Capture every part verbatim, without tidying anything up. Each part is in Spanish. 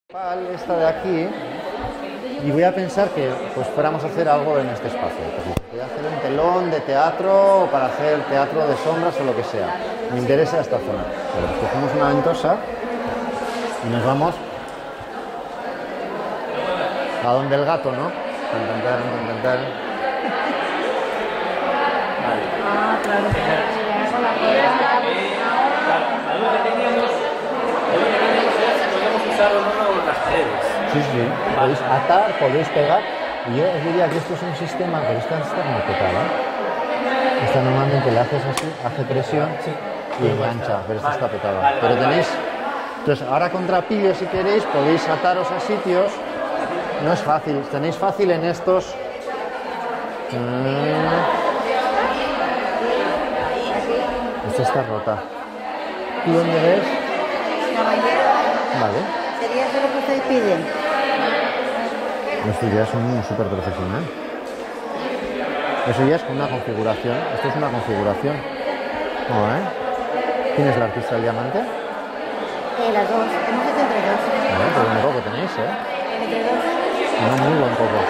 Esta de aquí, y voy a pensar que pues fuéramos a hacer algo en este espacio. Pues, voy a hacer un telón de teatro o para hacer teatro de sombras o lo que sea. Me interesa esta zona. Pero cogemos una ventosa y nos vamos a donde el gato, ¿no? Intentar, intentar. Ah, claro. Sí, sí, podéis atar, podéis pegar. Y yo os diría que esto es un sistema, pero esta está muy petada. Esta normalmente le haces así, hace presión y engancha, pero esta está petada. Pero tenéis, entonces ahora contra pillo si queréis, podéis ataros a sitios. No es fácil, tenéis fácil en estos. Esta está rota. ¿Y dónde ves? Vale. ¿Sería eso lo que ustedes piden? Esto ya es un súper profesional. Eso ya es una configuración. Esto es una configuración. ¿Cómo, eh? ¿Quién es el artista del diamante? Eh, las dos. Hemos hecho entre dos. Bueno, pues un poco tenéis, ¿eh? Entre dos. No, muy buen poco.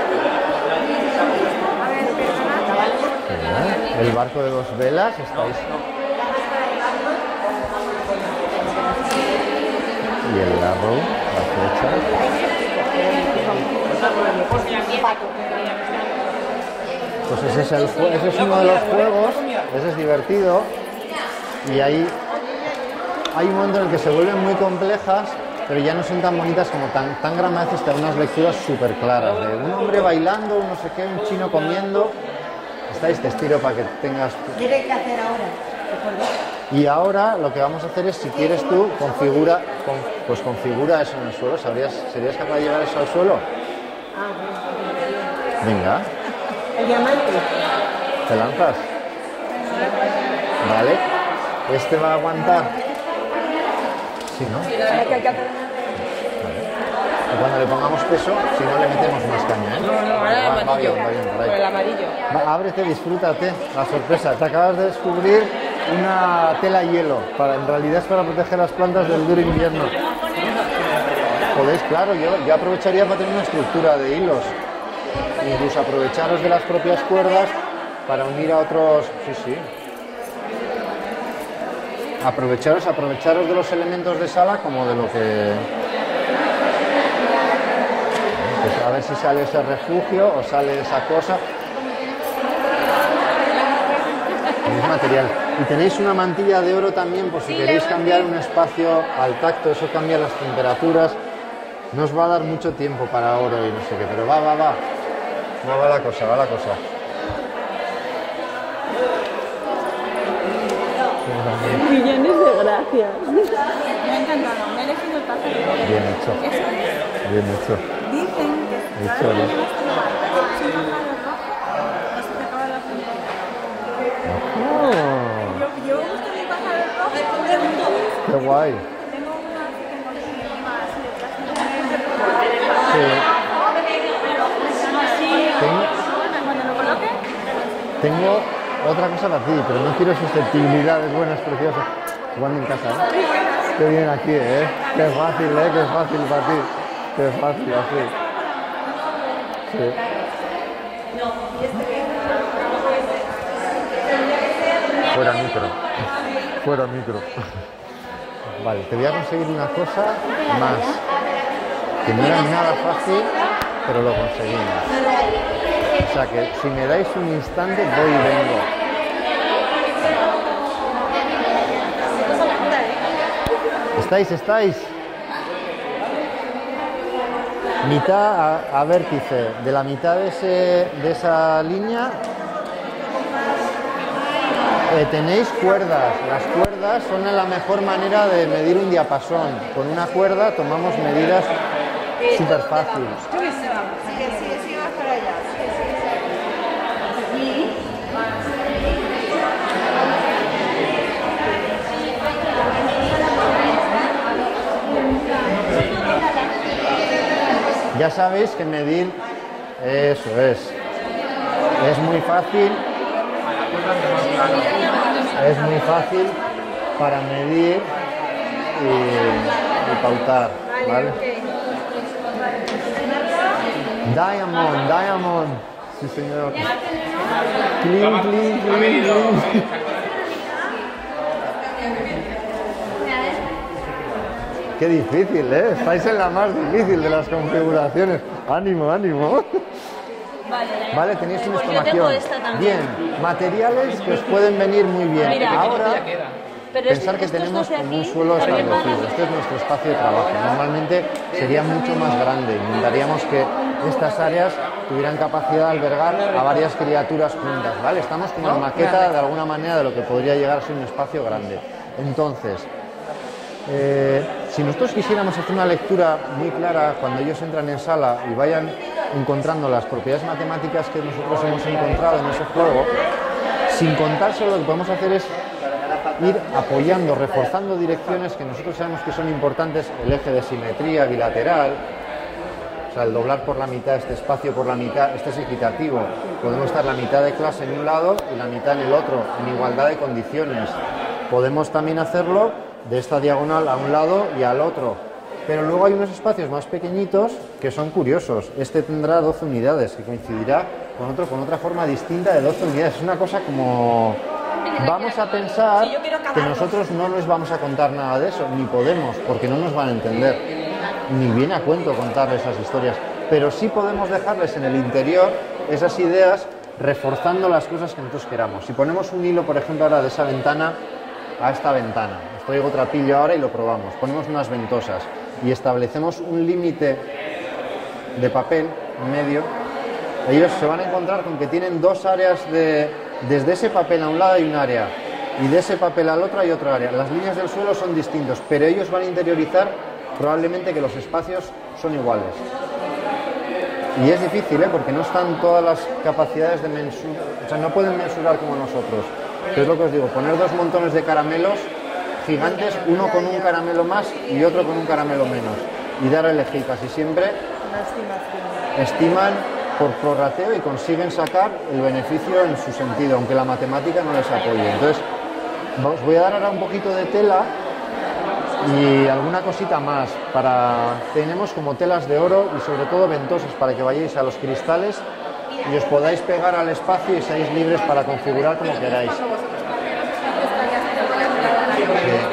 ¿Eh? El barco de dos velas, estáis. Y el arrow, la flecha. Pues ese es, el, ese es uno de los juegos, ese es divertido. Y ahí hay un momento en el que se vuelven muy complejas, pero ya no son tan bonitas como tan, tan gran, a veces te dan unas lecturas súper claras. De un hombre bailando, un no sé qué, un chino comiendo. Estáis, te estiro para que tengas... ¿Qué hay que hacer ahora? Y ahora lo que vamos a hacer es, si quieres tú, configura, con, pues configura eso en el suelo. ¿Sabrías, ¿Serías capaz de llevar eso al suelo? Ah, Venga. el diamante. ¿Te lanzas? Vale. ¿Este va a aguantar? Sí, ¿no? Vale. Y cuando le pongamos peso, si no le metemos más caña, ¿eh? No, no, ahora el va, amarillo. va bien, va bien, por ahí. Por el amarillo. Va, ábrete, disfrútate. La sorpresa. Te acabas de descubrir una tela hielo. Para, en realidad es para proteger las plantas del duro invierno. Podéis, claro, yo, yo aprovecharía para tener una estructura de hilos. Incluso aprovecharos de las propias cuerdas para unir a otros... Sí, sí. Aprovecharos, aprovecharos de los elementos de sala como de lo que... Pues a ver si sale ese refugio o sale esa cosa. Es material. Y tenéis una mantilla de oro también por si queréis cambiar un espacio al tacto, eso cambia las temperaturas. No os va a dar mucho tiempo para oro y no sé qué, pero va, va, va. No va la cosa, va la cosa. Millones de gracias. Me ha encantado, me he elegido el pájaro. Bien hecho. Bien hecho. Dicen que Hecho, si ¿no? llevas tu pájaro rojo, no se te acaba la frente. Oh, Yo, yo gusto mi pájaro rojo. qué guay. Tengo una que tengo aquí más letras. Sí. Así, Tengo, cuando lo coloque, tengo otra cosa para ti, pero no quiero susceptibilidades buenas, preciosas. Jugando en casa, ¿eh? Qué bien aquí, ¿eh? Qué fácil, ¿eh? Qué fácil para ti. Qué fácil, así. Sí. Fuera micro. Fuera micro. Vale, te voy a conseguir una cosa más. Que no era nada fácil, pero lo conseguimos. O sea que si me dais un instante, voy y vengo. ¿Estáis? ¿Estáis? Mitad a, a vértice. De la mitad de, ese, de esa línea eh, tenéis cuerdas. Las cuerdas son la mejor manera de medir un diapasón. Con una cuerda tomamos medidas súper fáciles. Ya sabéis que medir, eso es, es muy fácil, es muy fácil para medir y, y pautar, ¿vale? Diamond, Diamond. Sí, señor. Clean, clean, clean, clean. Qué difícil, ¿eh? Estáis en la más difícil de las configuraciones. Ánimo, ánimo. Vale, Vale, tenéis un pues yo tengo estomaquión. esta también. Bien, materiales que os pueden venir muy bien. Mira, Ahora, Pero pensar que estos tenemos dos de como un aquí suelo también van a- establecido. Este es nuestro espacio de trabajo. Normalmente sería mucho más grande. Intentaríamos que estas áreas tuvieran capacidad de albergar a varias criaturas juntas, ¿vale? Estamos como en maqueta de alguna manera de lo que podría llegar a ser un espacio grande. Entonces, eh, si nosotros quisiéramos hacer una lectura muy clara cuando ellos entran en sala y vayan encontrando las propiedades matemáticas que nosotros hemos encontrado en ese juego, sin contárselo, lo que podemos hacer es ir apoyando, reforzando direcciones que nosotros sabemos que son importantes, el eje de simetría bilateral, o sea, el doblar por la mitad, este espacio por la mitad, este es equitativo, podemos estar la mitad de clase en un lado y la mitad en el otro, en igualdad de condiciones. Podemos también hacerlo de esta diagonal a un lado y al otro. Pero luego hay unos espacios más pequeñitos que son curiosos. Este tendrá doce unidades, que coincidirá con otro con otra forma distinta de doce unidades. Es una cosa como... Vamos a pensar que nosotros no les vamos a contar nada de eso, ni podemos, porque no nos van a entender. Ni viene a cuento contarles esas historias. Pero sí podemos dejarles en el interior esas ideas reforzando las cosas que nosotros queramos. Si ponemos un hilo, por ejemplo, ahora de esa ventana a esta ventana, os traigo trapillo ahora y lo probamos, ponemos unas ventosas y establecemos un límite de papel en medio, ellos se van a encontrar con que tienen dos áreas de, desde ese papel a un lado hay un área y de ese papel al otro hay otra área. Las líneas del suelo son distintos, pero ellos van a interiorizar probablemente que los espacios son iguales. Y es difícil, ¿eh? Porque no están todas las capacidades de mensurar, o sea, no pueden mensurar como nosotros. Que es lo que os digo, poner dos montones de caramelos gigantes, uno con un caramelo más y otro con un caramelo menos, y dar a elegir. Casi siempre estiman por prorrateo y consiguen sacar el beneficio en su sentido, aunque la matemática no les apoye. Entonces, os voy a dar ahora un poquito de tela y alguna cosita más. Para tenemos como telas de oro y sobre todo ventosas para que vayáis a los cristales y os podáis pegar al espacio y seáis libres para configurar como queráis. Sí.